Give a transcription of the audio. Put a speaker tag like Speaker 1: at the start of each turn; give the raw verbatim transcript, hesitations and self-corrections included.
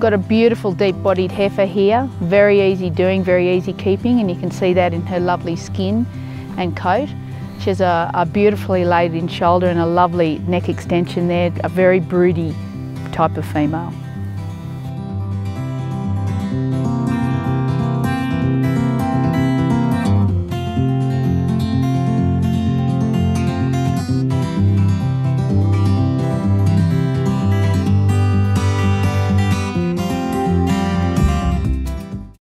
Speaker 1: got a beautiful deep-bodied heifer here, very easy doing, very easy keeping, and you can see that in her lovely skin and coat. She has a, a beautifully laid-in shoulder and a lovely neck extension there, a very broody type of female.